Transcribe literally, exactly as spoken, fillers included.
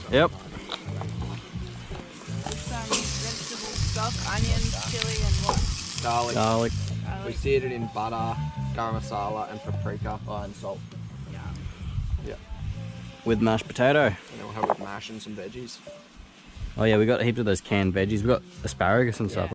Yep. Some vegetable stock, onions, chili, and what? Garlic. Garlic. We Garlic. seared it in butter, garam masala, and paprika, oh, and salt. Yeah. Yeah. With mashed potato. And then we'll have it with mash and some veggies. Oh yeah, we got heaps of those canned veggies. We got asparagus and stuff.